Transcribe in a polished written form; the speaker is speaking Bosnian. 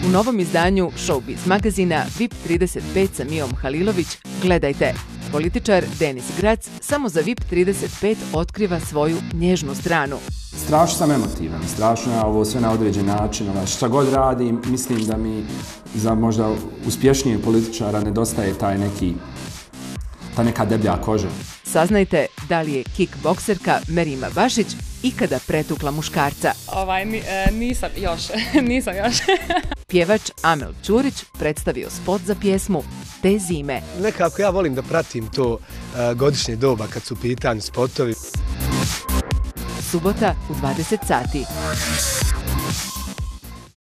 U novom izdanju Showbiz magazina VIP 35 sa Mijom Halilović gledajte. Političar Denis Grac samo za VIP 35 otkriva svoju nježnu stranu. Strašno sam emotivan, strašno je ovo sve na određen način. Šta god radim, mislim da mi za možda uspješnijeg političara nedostaje ta neka deblja koža. Saznajte da li je kickbokserka Merima Bašić ikada pretukla muškarca. Nisam još. Pjevač Amel Ćurić predstavio spot za pjesmu Te zime. Nekako ja volim da pratim to godišnje doba kad su u pitanju spotovi. Subota u 20 sati.